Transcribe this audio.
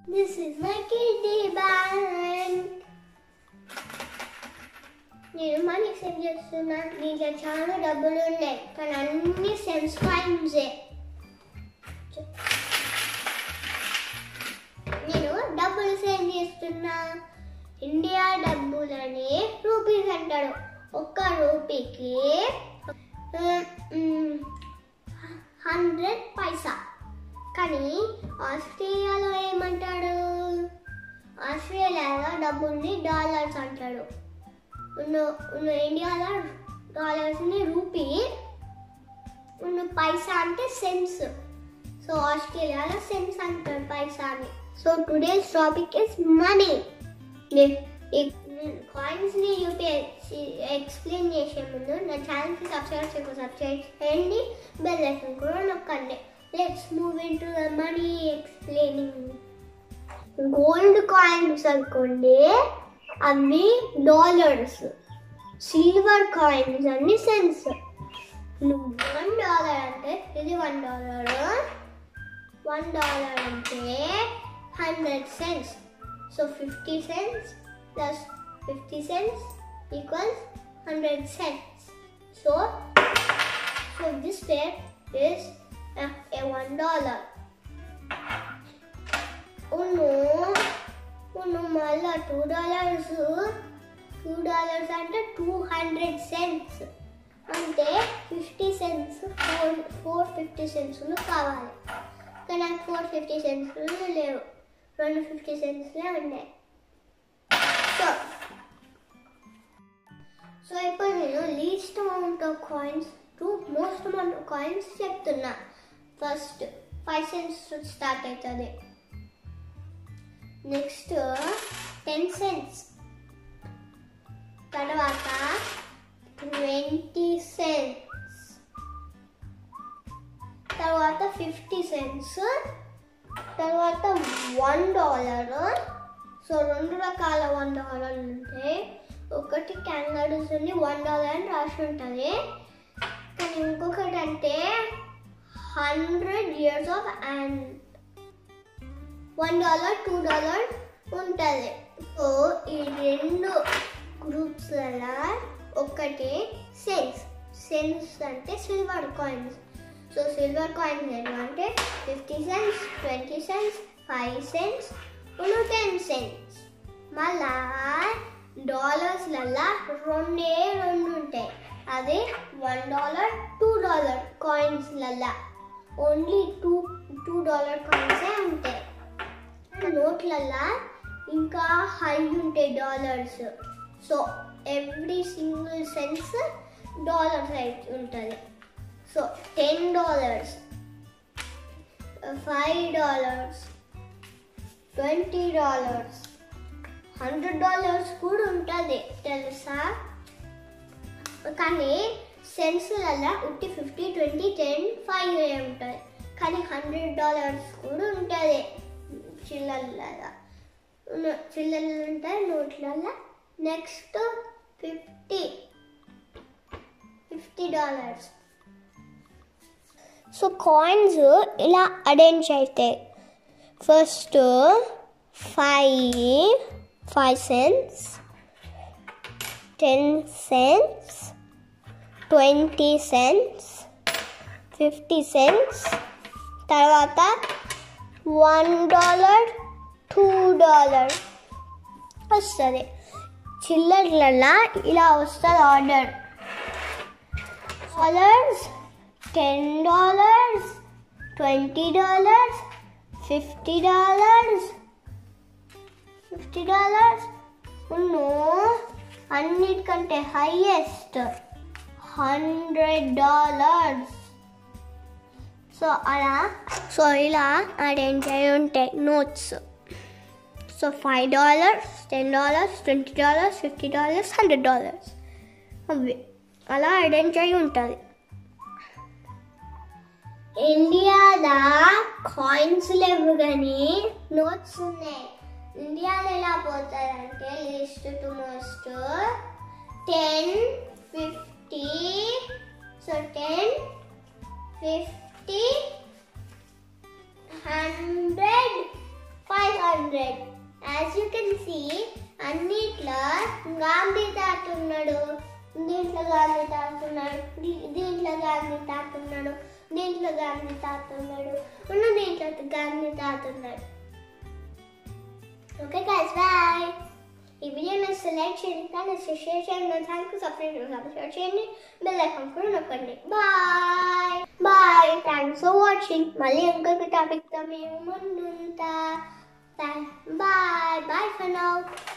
This is my kitty bank. నేను money save చేస్తున్నా. దీంట్లో చాలా డబ్బులు ఉన్నాయి కానీ అన్ని సెన్స్ కాయిన్సే. నేను డబ్బులు సేవ్ చేస్తున్నా. ఇండియా డబ్బులని రూపీస్ అంటాడు. ఒక్క రూపీకి 100 పైసా. కానీ ఆస్ట్రేలియాలో ఏమంటాడు? ఆస్ట్రేలియాలో డబ్బుల్ని డాలర్స్ అంటాడు. ఇండియాలో డాలర్స్ని రూపీ, పైసా అంటే సెన్స్. సో ఆస్ట్రేలియాలో సెన్స్ అంటారు పైసాని. So today's topic is money. Coins ని ఎక్స్ప్లెయిన్ చేసే ముందు నా ఛానల్కి సబ్స్క్రైబ్ చేయండి, బెల్ ఐకాన్ కూడా నొక్కండి. Let's move into the money explaining. Gold coins అనుకోండి, అవి డాలర్స్. సిల్వర్ కాయిన్స్ అన్ని సెన్స్. $1 అంటే ఇది $1. $1 అంటే 100 cents. So 50 cents plus 50 cents equals 100 cents. So this pair is a $1. మళ్ళా $2 అంటే 200 cents. అంటే 50 cents 450 cents కావాలి. కానీ నాకు 450 cents లేవు, 250 cents ఉన్నాయి. సో ఇప్పుడు నేను least amount of coins to most amount of coins చెప్తున్నా. ఫస్ట్ 5 cents స్టార్ట్ అవుతుంది. నెక్స్ట్ 10 cents, తర్వాత 20 cents, తర్వాత 50 cents, తర్వాత $1. సో 2 రకాల $1 ఉంటాయి. ఒకటి క్యాంగరూస్ ఉంది, $1 అని రాసి ఉంటుంది. కానీ ఇంకొకటి అంటే 100 years of ant, $1 $2 ఉంటుంది. సో ఈ రెండు గ్రూప్స్లలో ఒకటి సెన్స్ అంటే silver coins. So silver coins ఏంటంటే 50 cents, 20 cents, 5 cents, 10 cents. మళ్ళా డాలర్స్లలో రెండే ఉంటాయి. అది $1 $2 కాయిన్స్లలో ఓన్లీ $2 కాయిన్సే ఉంటాయి. నోట్లల్లో ఇంకా హై ఉంటాయి dollars. So every single cents dollar size ఉంటుంది. సో $10, $5, $20, $100 కూడా ఉంటుంది తెలుసా. కానీ సెన్స్లలో ఉట్టి 50, 20, 10, 5 ఉంటుంది. కానీ $100 కూడా ఉంటుంది చిల్లర్లలో ఉంటాయి నోట్లలో. నెక్స్ట్ $50. సో కాయిన్స్ ఇలా అరేంజ్ అవుతాయి. First 5 cents, 10 cents, 20 cents, 50 cents, తర్వాత $1 $2 వస్తుంది. చిల్లర్లలో ఇలా వస్తుంది ఆర్డర్. $10, $20, $50, అన్నిటికంటే హైయెస్ట్ $100. సో ఇలా అరేంజ్ అయి ఉంటాయి నోట్స్. సో $5, $10, $20, $50, $100 అవి అలా అరేంజ్ అయి ఉంటుంది. ఇండియాలో కాయిన్స్ లేవు కానీ నోట్స్ ఉన్నాయి. ఇండియాలో ఎలా పోతారంటే least to most 10, 50, so 10, 50, 100, 500 100. As you can see, అన్నిట్లో గాంధీ తాత ఉన్నాడు, దీంట్లో గాంధీ తాత ఉన్నాడు, దీంట్లో గాంధీ తాత ఉన్నాడు, దీంట్లో గాంధీ తాత ఉన్నాడు, దీంట్లో గాంధీ తాత ఉన్నాడు. Okay guys, bye. ఈ వీడియోని సెలెక్ట్ చేయండి, కానీ షేర్ చేయండి, థ్యాంక్ యూ, సబ్స్క్రైబ్ చేయండి, బెల్ ఐకాన్ కూడా నొక్కండి. Bye bye, thanks for watching. మళ్ళీ ఇంకొక టాపిక్తో మేము ముందుంటా. Bye. Bye for now.